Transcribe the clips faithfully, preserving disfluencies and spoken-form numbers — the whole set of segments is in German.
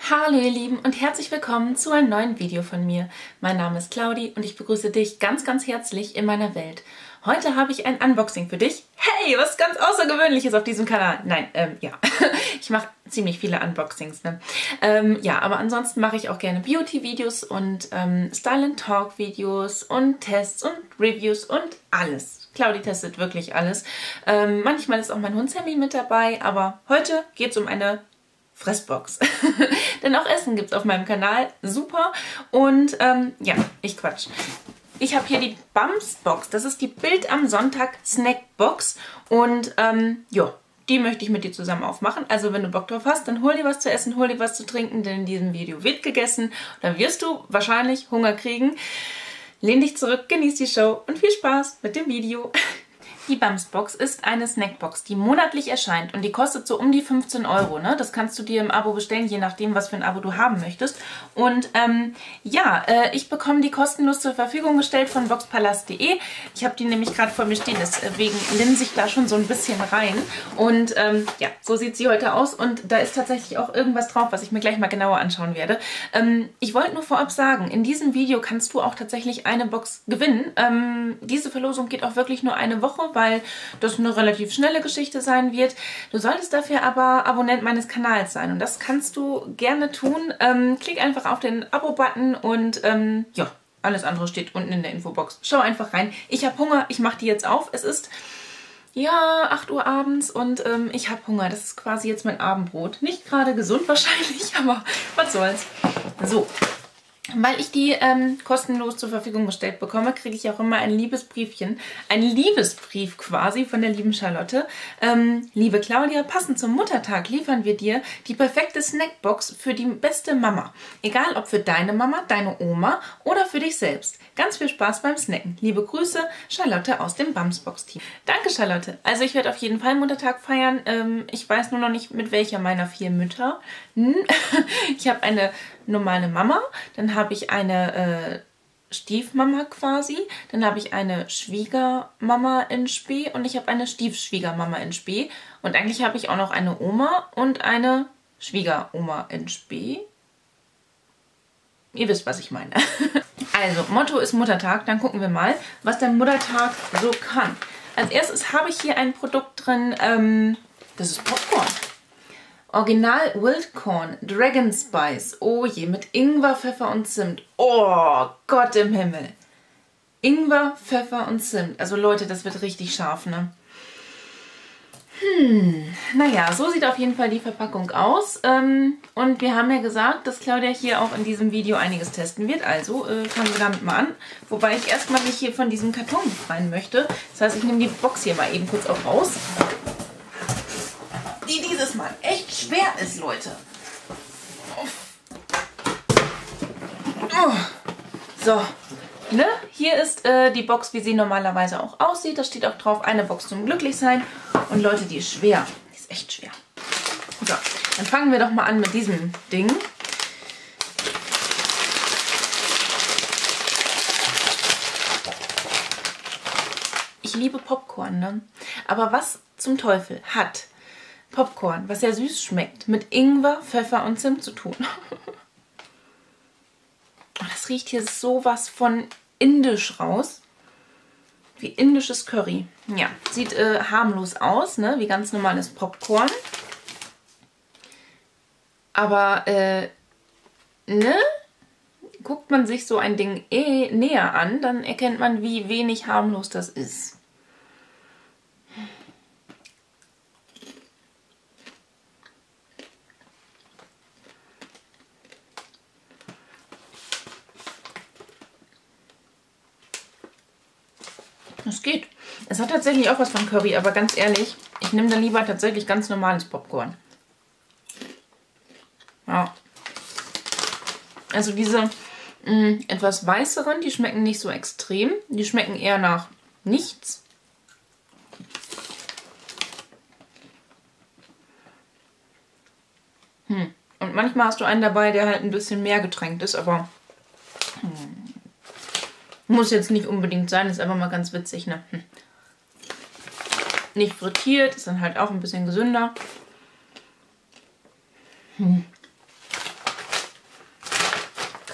Hallo ihr Lieben und herzlich willkommen zu einem neuen Video von mir. Mein Name ist Claudi und ich begrüße dich ganz, ganz herzlich in meiner Welt. Heute habe ich ein Unboxing für dich. Hey, was ganz Außergewöhnliches auf diesem Kanal. Nein, ähm, ja, ich mache ziemlich viele Unboxings, ne? Ähm, ja, aber ansonsten mache ich auch gerne Beauty-Videos und ähm, Style-and-Talk-Videos und Tests und Reviews und alles. Claudi testet wirklich alles. Ähm, manchmal ist auch mein Hund Sammy mit dabei, aber heute geht es um eine Fressbox. Denn auch Essen gibt es auf meinem Kanal. Super. Und ähm, ja, ich quatsch. Ich habe hier die Bumsbox. Das ist die Bild am Sonntag Snackbox. Und ähm, ja, die möchte ich mit dir zusammen aufmachen. Also wenn du Bock drauf hast, dann hol dir was zu essen, hol dir was zu trinken, denn in diesem Video wird gegessen. Dann wirst du wahrscheinlich Hunger kriegen. Lehn dich zurück, genieß die Show und viel Spaß mit dem Video. Die Bumsbox ist eine Snackbox, die monatlich erscheint und die kostet so um die fünfzehn Euro. Ne? Das kannst du dir im Abo bestellen, je nachdem, was für ein Abo du haben möchtest. Und ähm, ja, äh, ich bekomme die kostenlos zur Verfügung gestellt von boxpalast punkt de. Ich habe die nämlich gerade vor mir stehen, deswegen linse ich da schon so ein bisschen rein. Und ähm, ja, so sieht sie heute aus und da ist tatsächlich auch irgendwas drauf, was ich mir gleich mal genauer anschauen werde. Ähm, ich wollte nur vorab sagen, in diesem Video kannst du auch tatsächlich eine Box gewinnen. Ähm, diese Verlosung geht auch wirklich nur eine Woche, weil das eine relativ schnelle Geschichte sein wird. Du solltest dafür aber Abonnent meines Kanals sein und das kannst du gerne tun. Ähm, klick einfach auf den Abo-Button und ähm, ja, alles andere steht unten in der Infobox. Schau einfach rein. Ich habe Hunger, ich mache die jetzt auf. Es ist ja acht Uhr abends und ähm, ich habe Hunger. Das ist quasi jetzt mein Abendbrot. Nicht gerade gesund wahrscheinlich, aber was soll's. So. Weil ich die ähm, kostenlos zur Verfügung gestellt bekomme, kriege ich auch immer ein Liebesbriefchen. Ein Liebesbrief quasi von der lieben Charlotte. Ähm, liebe Claudia, passend zum Muttertag liefern wir dir die perfekte Snackbox für die beste Mama. Egal ob für deine Mama, deine Oma oder für dich selbst. Ganz viel Spaß beim Snacken. Liebe Grüße, Charlotte aus dem Bumsbox-Team. Danke, Charlotte. Also ich werde auf jeden Fall Muttertag feiern. Ähm, ich weiß nur noch nicht, mit welcher meiner vier Mütter. Hm. Ich habe eine normale Mama, dann habe ich eine äh, Stiefmama quasi, dann habe ich eine Schwiegermama in Spee und ich habe eine Stiefschwiegermama in Spee und eigentlich habe ich auch noch eine Oma und eine Schwiegeroma in Spee. Ihr wisst, was ich meine. Also, Motto ist Muttertag, dann gucken wir mal, was der Muttertag so kann. Als erstes habe ich hier ein Produkt drin, ähm, das ist Popcorn. Original Wildcorn, Dragon Spice, oh je, mit Ingwer, Pfeffer und Zimt. Oh Gott im Himmel. Ingwer, Pfeffer und Zimt. Also Leute, das wird richtig scharf, ne? Hm, naja, so sieht auf jeden Fall die Verpackung aus. Ähm, und wir haben ja gesagt, dass Claudia hier auch in diesem Video einiges testen wird. Also äh, fangen wir damit mal an. Wobei ich erstmal mich hier von diesem Karton befreien möchte. Das heißt, ich nehme die Box hier mal eben kurz auch raus. Die dieses Mal echt schwer ist, Leute. Oh. So, ne? Hier ist äh, die Box, wie sie normalerweise auch aussieht. Da steht auch drauf, eine Box zum Glücklichsein. Und Leute, die ist schwer. Die ist echt schwer. So, dann fangen wir doch mal an mit diesem Ding. Ich liebe Popcorn, ne? Aber was zum Teufel hat Popcorn, was sehr süß schmeckt, mit Ingwer, Pfeffer und Zimt zu tun? Oh, das riecht hier sowas von indisch raus. Wie indisches Curry. Ja, sieht äh, harmlos aus, ne? Wie ganz normales Popcorn. Aber, äh, ne? Guckt man sich so ein Ding eh näher an, dann erkennt man, wie wenig harmlos das ist. Es geht. Es hat tatsächlich auch was von Curry, aber ganz ehrlich, ich nehme dann lieber tatsächlich ganz normales Popcorn. Ja. Also diese mh, etwas weißeren, die schmecken nicht so extrem. Die schmecken eher nach nichts. Hm. Und manchmal hast du einen dabei, der halt ein bisschen mehr getränkt ist, aber hm. Muss jetzt nicht unbedingt sein, ist einfach mal ganz witzig, ne? Hm. Nicht frittiert, ist dann halt auch ein bisschen gesünder. Hm.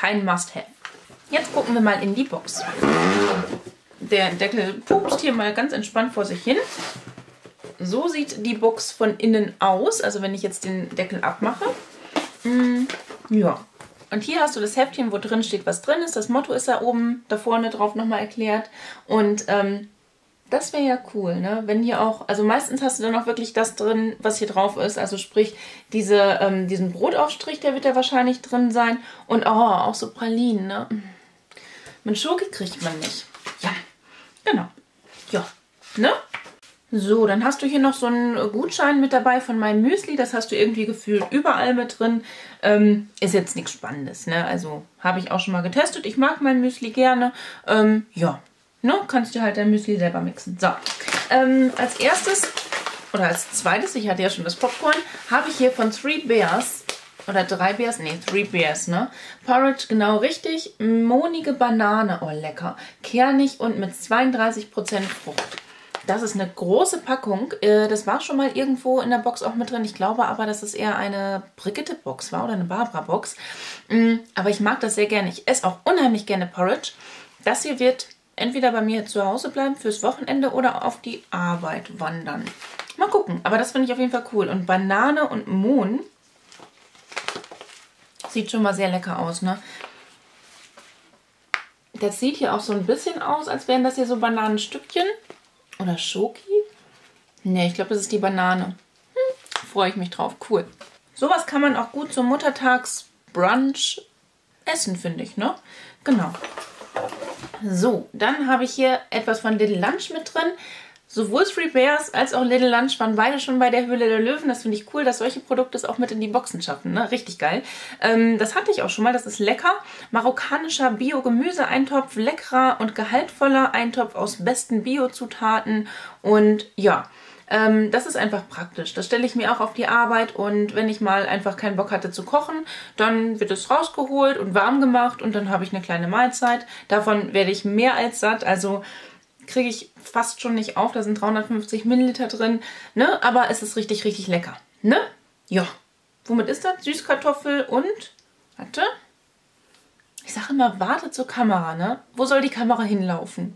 kein Must-Have. Jetzt gucken wir mal in die Box. Der Deckel pupst hier mal ganz entspannt vor sich hin. So sieht die Box von innen aus, also wenn ich jetzt den Deckel abmache. Mm, ja. Und hier hast du das Heftchen, wo drin steht, was drin ist. Das Motto ist da oben, da vorne drauf nochmal erklärt. Und ähm, das wäre ja cool, ne? Wenn hier auch, also meistens hast du dann auch wirklich das drin, was hier drauf ist. Also sprich, diese, ähm, diesen Brotaufstrich, der wird ja wahrscheinlich drin sein. Und oh, auch so Pralinen, ne? Mit Schoki kriegt man nicht. Ja, genau. Ja, ne? So, dann hast du hier noch so einen Gutschein mit dabei von meinem Müsli. Das hast du irgendwie gefühlt überall mit drin. Ähm, ist jetzt nichts Spannendes, ne? Also habe ich auch schon mal getestet. Ich mag mein Müsli gerne. Ähm, ja, ne? Kannst du halt dein Müsli selber mixen. So, ähm, als erstes oder als zweites, ich hatte ja schon das Popcorn, habe ich hier von Three Bears oder drei Bears, nee, Three Bears, ne? Porridge, genau richtig. Mohnige Banane, oh lecker. Kernig und mit zweiunddreißig Prozent Frucht. Das ist eine große Packung. Das war schon mal irgendwo in der Box auch mit drin. Ich glaube aber, dass es eher eine Brigitte-Box war oder eine Barbara-Box. Aber ich mag das sehr gerne. Ich esse auch unheimlich gerne Porridge. Das hier wird entweder bei mir zu Hause bleiben fürs Wochenende oder auf die Arbeit wandern. Mal gucken. Aber das finde ich auf jeden Fall cool. Und Banane und Mohn sieht schon mal sehr lecker aus, ne? Das sieht hier auch so ein bisschen aus, als wären das hier so Bananenstückchen. Oder Schoki? Ne, ich glaube, das ist die Banane. Hm, freue ich mich drauf. Cool. Sowas kann man auch gut zum Muttertagsbrunch essen, finde ich, ne? Genau. So, dann habe ich hier etwas von Little Lunch mit drin. Sowohl Three Bears als auch Little Lunch waren beide schon bei der Höhle der Löwen. Das finde ich cool, dass solche Produkte es auch mit in die Boxen schaffen. Ne? Richtig geil. Ähm, das hatte ich auch schon mal. Das ist lecker. Marokkanischer Bio-Gemüse-Eintopf. Leckerer und gehaltvoller Eintopf aus besten Bio-Zutaten. Und ja, ähm, das ist einfach praktisch. Das stelle ich mir auch auf die Arbeit. Und wenn ich mal einfach keinen Bock hatte zu kochen, dann wird es rausgeholt und warm gemacht. Und dann habe ich eine kleine Mahlzeit. Davon werde ich mehr als satt. Also kriege ich fast schon nicht auf. Da sind dreihundertfünfzig Milliliter drin. Ne? Aber es ist richtig, richtig lecker. Ne? Ja. Womit ist das? Süßkartoffel und... Warte. Ich sage immer, warte zur Kamera, ne? Wo soll die Kamera hinlaufen?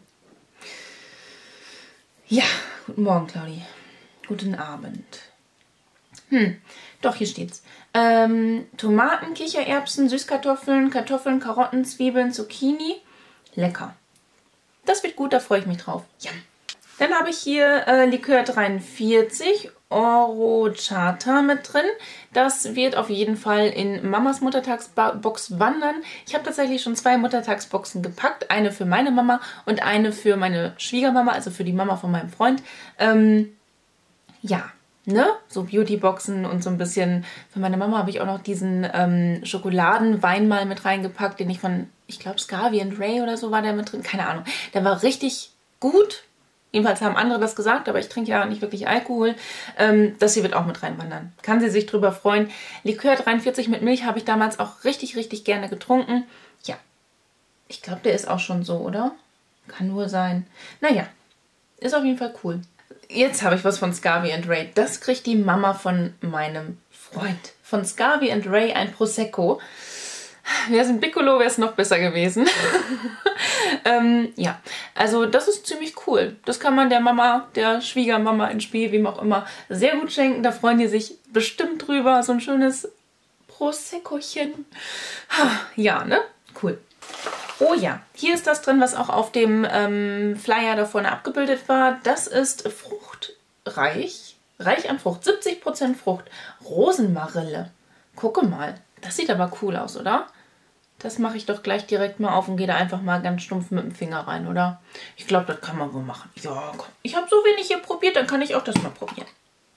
Ja. Guten Morgen, Claudi. Guten Abend. Hm. Doch, hier steht's. Ähm, Tomaten, Kichererbsen, Süßkartoffeln, Kartoffeln, Karotten, Zwiebeln, Zucchini. Lecker. Das wird gut, da freue ich mich drauf. Ja. Dann habe ich hier äh, Likör dreiundvierzig, Orochata mit drin. Das wird auf jeden Fall in Mamas Muttertagsbox wandern. Ich habe tatsächlich schon zwei Muttertagsboxen gepackt. Eine für meine Mama und eine für meine Schwiegermama, also für die Mama von meinem Freund. Ähm, ja, ne? So Beautyboxen und so ein bisschen. Für meine Mama habe ich auch noch diesen ähm, Schokoladenwein mal mit reingepackt, den ich von... Ich glaube, Scavi and Ray oder so war der mit drin. Keine Ahnung. Der war richtig gut. Jedenfalls haben andere das gesagt, aber ich trinke ja nicht wirklich Alkohol. Ähm, das hier wird auch mit reinwandern. Kann sie sich drüber freuen. Likör dreiundvierzig mit Milch habe ich damals auch richtig, richtig gerne getrunken. Ja. Ich glaube, der ist auch schon so, oder? Kann nur sein. Naja. Ist auf jeden Fall cool. Jetzt habe ich was von Scavi and Ray. Das kriegt die Mama von meinem Freund. Von Scavi and Ray ein Prosecco. Wäre es ein Piccolo, wäre es noch besser gewesen. ähm, ja, also das ist ziemlich cool. Das kann man der Mama, der Schwiegermama ins Spiel, wem auch immer, sehr gut schenken. Da freuen die sich bestimmt drüber. So ein schönes Proseccochen. Ja, ne? Cool. Oh ja, hier ist das drin, was auch auf dem ähm, Flyer da vorne abgebildet war. Das ist fruchtreich. Reich an Frucht. siebzig Prozent Frucht. Rosenmarille. Gucke mal. Das sieht aber cool aus, oder? Das mache ich doch gleich direkt mal auf und gehe da einfach mal ganz stumpf mit dem Finger rein, oder? Ich glaube, das kann man wohl machen. Ja, komm. Ich habe so wenig hier probiert, dann kann ich auch das mal probieren.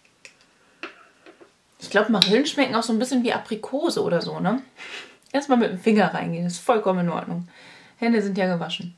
Ich glaube, Marillen schmecken auch so ein bisschen wie Aprikose oder so, ne? Erstmal mit dem Finger reingehen, das ist vollkommen in Ordnung. Hände sind ja gewaschen.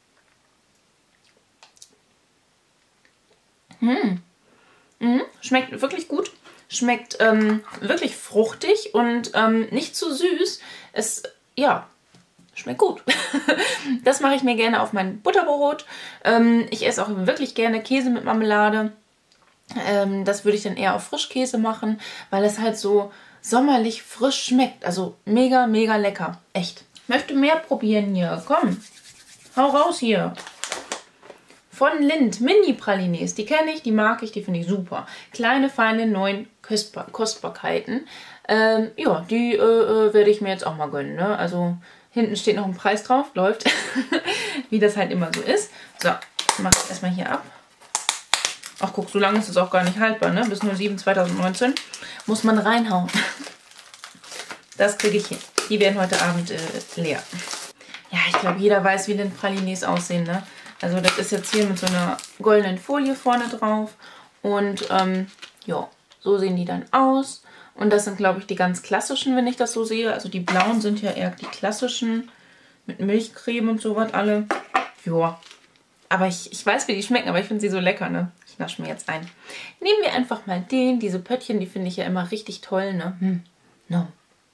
Mmh. Mmh. Schmeckt wirklich gut. Schmeckt ähm, wirklich fruchtig und ähm, nicht zu süß. Es, ja, schmeckt gut. Das mache ich mir gerne auf mein Butterbrot. Ähm, ich esse auch wirklich gerne Käse mit Marmelade. Ähm, das würde ich dann eher auf Frischkäse machen, weil es halt so sommerlich frisch schmeckt. Also mega, mega lecker. Echt. Ich möchte mehr probieren hier. Komm, hau raus hier. Von Lindt, Mini-Pralines. Die kenne ich, die mag ich, die finde ich super. Kleine, feine, neun Kostbar Kostbarkeiten. Ähm, ja, die äh, werde ich mir jetzt auch mal gönnen. Ne? Also hinten steht noch ein Preis drauf, läuft. Wie das halt immer so ist. So, mache ich erstmal hier ab. Ach guck, so lange ist es auch gar nicht haltbar, ne? Bis null sieben zweitausendneunzehn muss man reinhauen. Das kriege ich hin. Die werden heute Abend äh, leer. Ja, ich glaube, jeder weiß, wie Lindt Pralines aussehen, ne? Also das ist jetzt hier mit so einer goldenen Folie vorne drauf. Und ähm, ja, so sehen die dann aus. Und das sind, glaube ich, die ganz klassischen, wenn ich das so sehe. Also die blauen sind ja eher die klassischen mit Milchcreme und sowas alle. Ja, aber ich, ich weiß, wie die schmecken, aber ich finde sie so lecker, ne? Ich nasche mir jetzt ein. Nehmen wir einfach mal den, diese Pöttchen, die finde ich ja immer richtig toll, ne? Hm. No.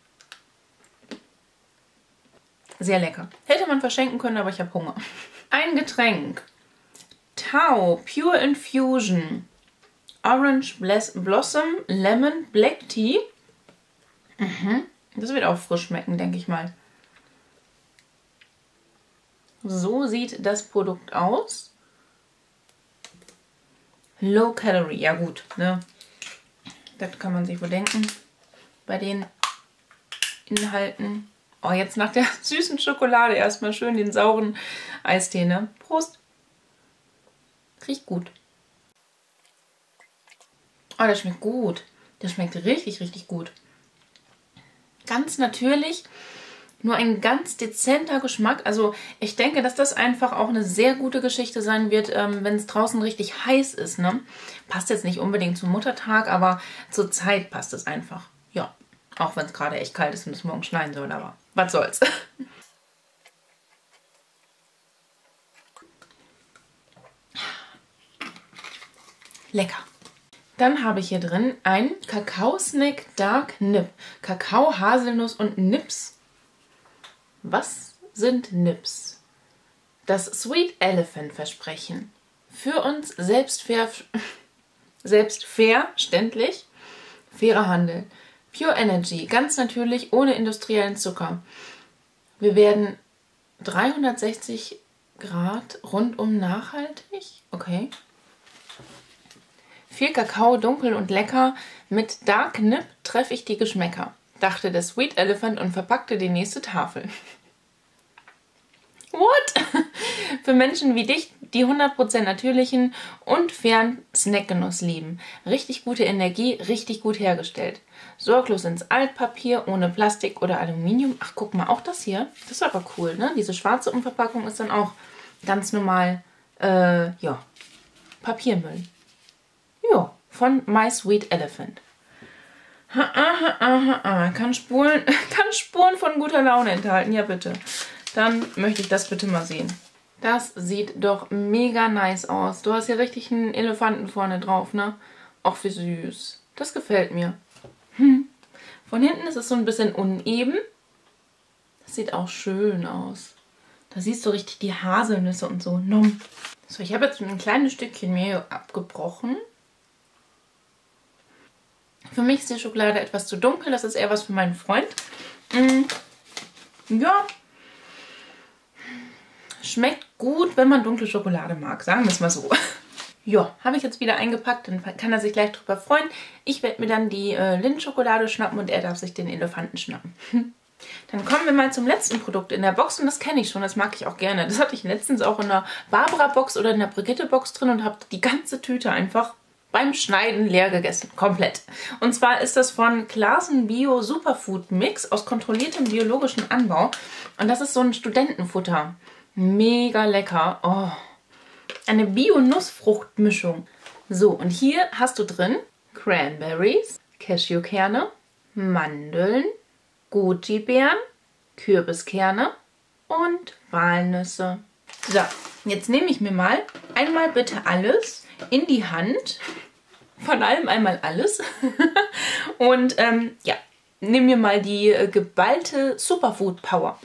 Sehr lecker. Hätte man verschenken können, aber ich habe Hunger. Ein Getränk. Tao Pure Infusion. Orange Blossom Lemon Black Tea. Mhm. Das wird auch frisch schmecken, denke ich mal. So sieht das Produkt aus. Low Calorie. Ja gut, ne? Das kann man sich wohl denken. Bei den Inhalten. Oh, jetzt nach der süßen Schokolade erstmal schön den sauren Eistee, ne? Prost! Riecht gut. Oh, das schmeckt gut. Das schmeckt richtig, richtig gut. Ganz natürlich, nur ein ganz dezenter Geschmack. Also ich denke, dass das einfach auch eine sehr gute Geschichte sein wird, ähm, wenn es draußen richtig heiß ist, ne? Passt jetzt nicht unbedingt zum Muttertag, aber zur Zeit passt es einfach. Ja, auch wenn es gerade echt kalt ist und es morgen schneien soll, aber was soll's. Lecker. Dann habe ich hier drin ein Kakao-Snack Dark Nip. Kakao, Haselnuss und Nips. Was sind Nips? Das Sweet Elephant Versprechen. Für uns selbstver selbstverständlich. Fairer Handel. Pure Energy. Ganz natürlich, ohne industriellen Zucker. Wir werden dreihundertsechzig Grad rundum nachhaltig. Okay. Viel Kakao, dunkel und lecker. Mit Dark Nip treffe ich die Geschmäcker, dachte der Sweet Elephant und verpackte die nächste Tafel. What? Für Menschen wie dich, die hundert Prozent natürlichen und fairen Snackgenuss lieben. Richtig gute Energie, richtig gut hergestellt. Sorglos ins Altpapier, ohne Plastik oder Aluminium. Ach, guck mal, auch das hier. Das ist aber cool, ne? Diese schwarze Umverpackung ist dann auch ganz normal, äh, ja, Papiermüll. Ja, von My Sweet Elephant. Ha, ah, ha, ah, ha, ah. Kann Spuren, kann Spuren von guter Laune enthalten. Ja, bitte. Dann möchte ich das bitte mal sehen. Das sieht doch mega nice aus. Du hast hier richtig einen Elefanten vorne drauf, ne? Och, wie süß. Das gefällt mir. Hm. Von hinten ist es so ein bisschen uneben. Das sieht auch schön aus. Da siehst du richtig die Haselnüsse und so. Nom. So, ich habe jetzt ein kleines Stückchen Mehl abgebrochen. Für mich ist die Schokolade etwas zu dunkel. Das ist eher was für meinen Freund. Mm, ja. Schmeckt gut, wenn man dunkle Schokolade mag. Sagen wir es mal so. Ja, habe ich jetzt wieder eingepackt. Dann kann er sich gleich drüber freuen. Ich werde mir dann die äh, Lindt-Schokolade schnappen und er darf sich den Elefanten schnappen. Dann kommen wir mal zum letzten Produkt in der Box. Und das kenne ich schon. Das mag ich auch gerne. Das hatte ich letztens auch in der Barbara-Box oder in der Brigitte-Box drin und habe die ganze Tüte einfach beim Schneiden leer gegessen. Komplett. Und zwar ist das von Klaassen Bio Superfood Mix aus kontrolliertem biologischen Anbau. Und das ist so ein Studentenfutter. Mega lecker. Oh. Eine Bio-Nussfruchtmischung. So, und hier hast du drin Cranberries, Cashewkerne, Mandeln, Goji-Beeren, Kürbiskerne und Walnüsse. So, jetzt nehme ich mir mal einmal bitte alles in die Hand. Von allem einmal alles. Und ähm, ja, nimm mir mal die äh, geballte Superfood Power.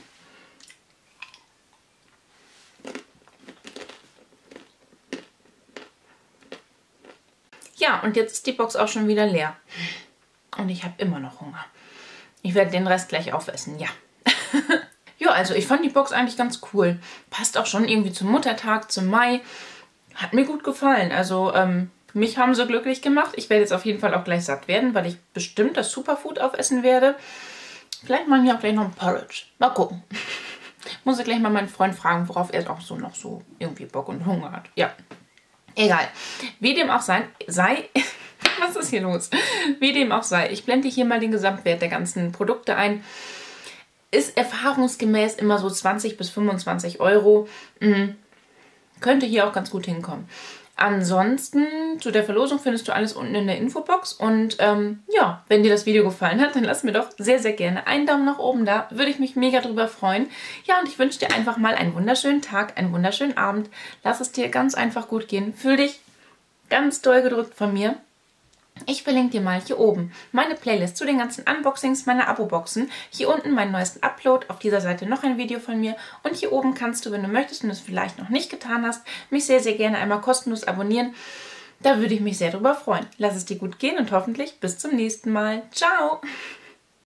Ja, und jetzt ist die Box auch schon wieder leer. Und ich habe immer noch Hunger. Ich werde den Rest gleich aufessen, ja. Ja, also ich fand die Box eigentlich ganz cool. Passt auch schon irgendwie zum Muttertag, zum Mai. Hat mir gut gefallen. Also ähm, mich haben sie glücklich gemacht. Ich werde jetzt auf jeden Fall auch gleich satt werden, weil ich bestimmt das Superfood aufessen werde. Vielleicht machen wir auch gleich noch ein Porridge. Mal gucken. Muss ich gleich mal meinen Freund fragen, worauf er auch so noch so irgendwie Bock und Hunger hat. Ja, egal. Wie dem auch sei, sei was ist hier los? Wie dem auch sei, ich blende hier mal den Gesamtwert der ganzen Produkte ein. Ist erfahrungsgemäß immer so zwanzig bis fünfundzwanzig Euro. Mhm. Könnte hier auch ganz gut hinkommen. Ansonsten, zu der Verlosung findest du alles unten in der Infobox. Und ähm, ja, wenn dir das Video gefallen hat, dann lass mir doch sehr, sehr gerne einen Daumen nach oben da. Würde ich mich mega drüber freuen. Ja, und ich wünsche dir einfach mal einen wunderschönen Tag, einen wunderschönen Abend. Lass es dir ganz einfach gut gehen. Fühl dich ganz doll gedrückt von mir. Ich verlinke dir mal hier oben meine Playlist zu den ganzen Unboxings meiner Abo-Boxen. Hier unten meinen neuesten Upload, auf dieser Seite noch ein Video von mir. Und hier oben kannst du, wenn du möchtest und es vielleicht noch nicht getan hast, mich sehr, sehr gerne einmal kostenlos abonnieren. Da würde ich mich sehr drüber freuen. Lass es dir gut gehen und hoffentlich bis zum nächsten Mal. Ciao!